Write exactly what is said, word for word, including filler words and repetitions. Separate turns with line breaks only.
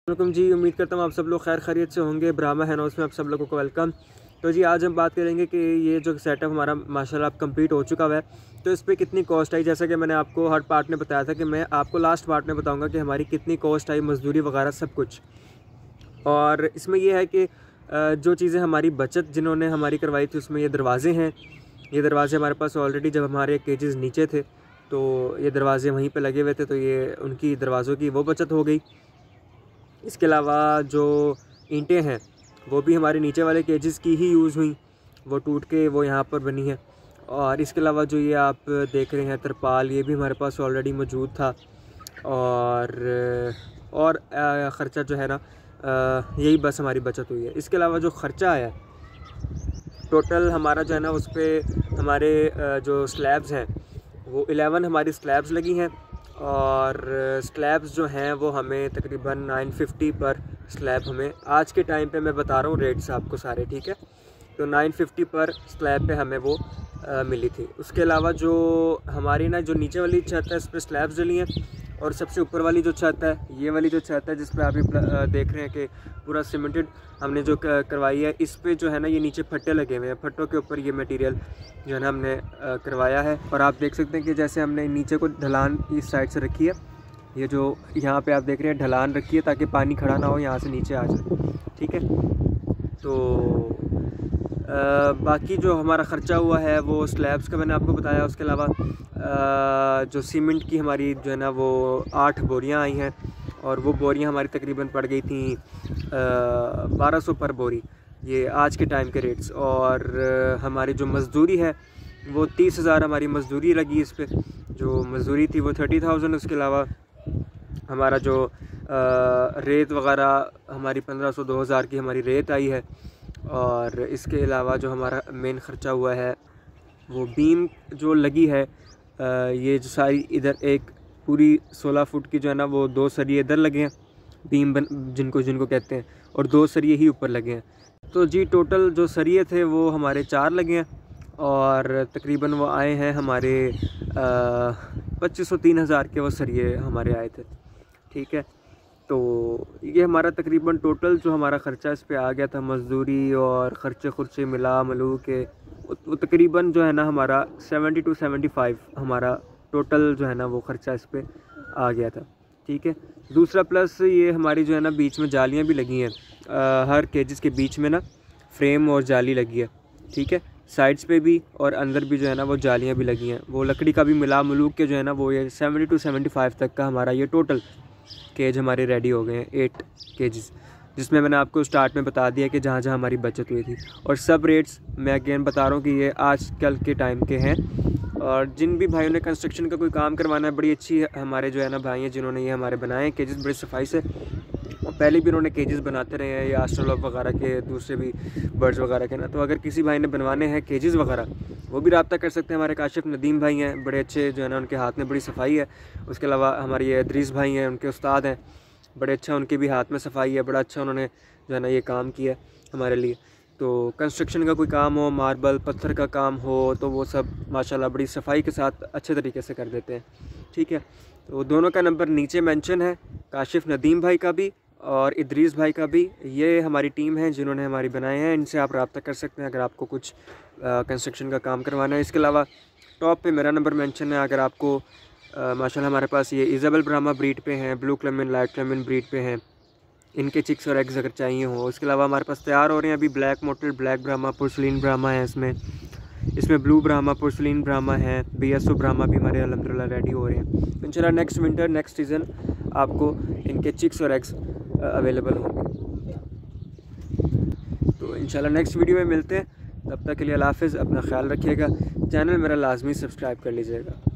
Welcome जी, उम्मीद करता हूँ आप सब लोग खैर खैरियत से होंगे। ब्राह्मा हैन हाउस में आप सब लोगों को वेलकम। तो जी आज हम बात करेंगे कि ये जो सेटअप हमारा माशाल्लाह कंप्लीट हो चुका है, तो इस पर कितनी कॉस्ट आई। जैसा कि मैंने आपको हर पार्ट में बताया था कि मैं आपको लास्ट पार्ट में बताऊंगा कि हमारी कितनी कॉस्ट आई, मजदूरी वगैरह सब कुछ। और इसमें यह है कि जो चीज़ें हमारी बचत जिन्होंने हमारी करवाई थी उसमें ये दरवाजे हैं। ये दरवाजे हमारे पास ऑलरेडी जब हमारे केजेस नीचे थे तो ये दरवाजे वहीं पे लगे हुए थे, तो ये उनकी दरवाज़ों की वो बचत हो गई। इसके अलावा जो ईंटें हैं वो भी हमारे नीचे वाले केजेस की ही यूज़ हुई, वो टूट के वो यहाँ पर बनी है। और इसके अलावा जो ये आप देख रहे हैं तरपाल, ये भी हमारे पास ऑलरेडी मौजूद था। और और ख़र्चा जो है ना यही बस हमारी बचत हुई है। इसके अलावा जो ख़र्चा आया टोटल हमारा जो है ना उस पर हमारे जो स्लैब्स हैं वो इलेवन हमारी स्लैब्स लगी हैं। और स्लैब्स जो हैं वो हमें तकरीबन नाइन फिफ्टी पर स्लैब हमें आज के टाइम पे मैं बता रहा हूँ रेट्स आपको सारे, ठीक है। तो नाइन फिफ्टी पर स्लैब पे हमें वो आ, मिली थी। उसके अलावा जो हमारी ना जो नीचे वाली छत है इस पर स्लैब्स डली हैं, और सबसे ऊपर वाली जो छत है ये वाली जो छत है जिस पे आप देख रहे हैं कि पूरा सीमेंटेड हमने जो करवाई है, इस पे जो है ना ये नीचे फट्टे लगे हुए हैं। फट्टों के ऊपर ये मटेरियल जो है ना हमने करवाया है। और आप देख सकते हैं कि जैसे हमने नीचे को ढलान इस साइड से रखी है, ये जो यहाँ पे आप देख रहे हैं ढलान रखी है ताकि पानी खड़ा ना हो, यहाँ से नीचे आ जाए, ठीक है। तो आ, बाकी जो हमारा ख़र्चा हुआ है वो स्लैब्स का मैंने आपको बताया। उसके अलावा जो सीमेंट की हमारी जो है ना वो आठ बोरियां आई हैं, और वो बोरियां हमारी तकरीबन पड़ गई थी बारह सौ पर बोरी, ये आज के टाइम के रेट्स। और आ, हमारी जो मज़दूरी है वो तीस हज़ार हमारी मज़दूरी लगी इस पर, जो मज़दूरी थी वो थर्टी थाउजेंड। उसके अलावा हमारा जो आ, रेत वगैरह हमारी पंद्रह सौ दो हज़ार की हमारी रेत आई है। और इसके अलावा जो हमारा मेन ख़र्चा हुआ है वो बीम जो लगी है, आ, ये जो सारी इधर एक पूरी सोलह फुट की जो है ना वो दो सरिये इधर लगे हैं, बीम बन जिनको जिनको कहते हैं, और दो सरिये ही ऊपर लगे हैं। तो जी टोटल जो सरिये थे वो हमारे चार लगे हैं, और तकरीबन वो आए हैं हमारे पच्चीस सौ तीन हज़ार के वो सरिये हमारे आए थे, ठीक है। तो ये हमारा तकरीबन टोटल जो हमारा ख़र्चा इस पे आ गया था, मज़दूरी और ख़र्चे खुर्चे मिला मलू के, वो तकरीबन जो है ना हमारा सेवेंटी टू सेवेंटी फाइव हमारा टोटल जो है ना वो ख़र्चा इस पे आ गया था, ठीक है। दूसरा प्लस ये हमारी जो है ना बीच में जालियाँ भी लगी हैं, हर केजेस के बीच में ना फ्रेम और जाली लगी है, ठीक है। साइड्स पे भी और अंदर भी जो है ना वो जालियाँ भी लगी हैं। वो लकड़ी का भी मिला मलूक के जो है ना वो ये सेवेंटी टू सेवेंटी फाइव तक का हमारा ये टोटल केज हमारे रेडी हो गए हैं, एट केजेस, जिसमें मैंने आपको स्टार्ट में बता दिया कि जहाँ जहाँ हमारी बचत हुई थी। और सब रेट्स मैं अगेन बता रहा हूँ कि ये आज कल के टाइम के हैं। और जिन भी भाइयों ने कंस्ट्रक्शन का कोई काम करवाना है, बड़ी अच्छी हमारे जो है ना भाई हैं जिन्होंने ये हमारे बनाए हैं केजेस बड़ी सफाई से, और पहले भी उन्होंने केजेस बनाते रहे हैं, या आस्ट्रोलॉग वगैरह के, दूसरे भी बर्ड्स वगैरह के ना। तो अगर किसी भाई ने बनवाने हैं केजेस वगैरह वो भी रब्ता कर सकते हैं। हमारे काशिफ नदीम भाई हैं, बड़े अच्छे जो है ना उनके हाथ में बड़ी सफाई है। उसके अलावा हमारे ये इदरीस भाई हैं, उनके उस्ताद हैं, बड़े अच्छा उनके भी हाथ में सफाई है, बड़ा अच्छा उन्होंने जो है ना ये काम किया हमारे लिए। तो कंस्ट्रक्शन का कोई काम हो, मार्बल पत्थर का काम हो, तो वो सब माशाल्लाह बड़ी सफाई के साथ अच्छे तरीके से कर देते हैं, ठीक है। तो दोनों का नंबर नीचे मेंशन है, काशिफ नदीम भाई का भी और इदरीस भाई का भी। ये हमारी टीम है जिन्होंने हमारी बनाए हैं, इनसे आप रब्ता कर सकते हैं अगर आपको कुछ कंस्ट्रक्शन का काम करवाना है। इसके अलावा टॉप पे मेरा नंबर मेंशन है, अगर आपको माशाल्लाह हमारे पास ये इज़ाबेल ब्राह्मा ब्रीड पे हैं, blue Columbian light Columbian breed पे हैं, इनके चिक्स और एग्स अगर चाहिए हो। इसके अलावा हमारे पास तैयार हो रहे हैं अभी black mottled black Brahma, porcelain Brahma है इसमें इसमें ब्लू ब्राह्मा, पोर्सलिन ब्राह्मा है, बी एस ओ ब्राह्मा भी हमारे अल्हम्दुलिल्लाह रेडी हो रहे हैं। इंशाल्लाह नेक्स्ट विंटर नेक्स्ट सीज़न आपको इनके चिक्स और एग्स अवेलेबल होंगे। तो इंशाल्लाह नेक्स्ट वीडियो में मिलते हैं, तब तक के लिए अल्लाह हाफ़िज़, अपना ख्याल रखिएगा। चैनल मेरा लाजमी सब्सक्राइब कर लीजिएगा।